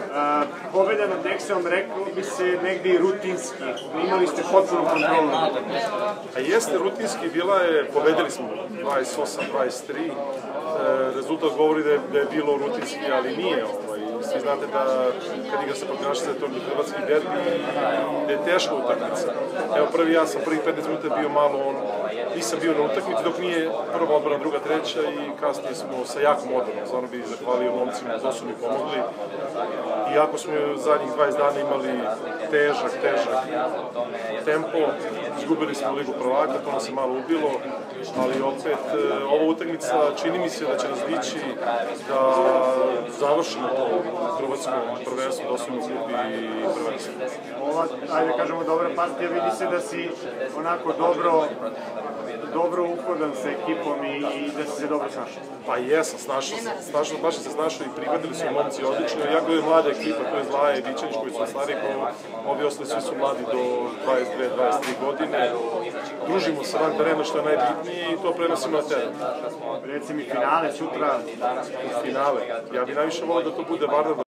Pobeda nad Nexom, reklo bi se negde i rutinski. Imali ste potpuno kontrolu. A jeste rutinski, pobedili smo 28-23. Rezultat govori da je bilo rutinski, ali nije. Svi znate da kad igra se Partizan, to je hrvatski derbi i da je teška utakmica. Evo ja sam prvih 15 minuta bio malo, nisam bio na utakmici dok nije prva odbrana, druga, treća i kasnije smo sa jakom odbranom. Stvarno bih zahvalio momcima da su mi pomogli. Iako smo zadnjih 20 dana imali težak tempo, izgubili smo Ligu prvaka, to nas je malo ubilo, ali opet ova utakmica čini mi se da će nas dići da završimo to hrvatsko prvenstvo, da osvojimo kup i prvenstvo. Ova, ajde kažemo, dobra partija, vidi se da si onako dobro uhodan sa ekipom i da si se dobro snašao. Pa jesam, baš se snašao i prihvatili su momci odlično. Jako je mlada ekipa, to je Zlaja i Bićanić koji su stari, ovi ostali svi su mladi do 22-23 godine. Družimo se van terena što je najbitnije i to prenosimo na teren. Reci mi finale sutra. Finale, ja bih najviše volio da to bude Varda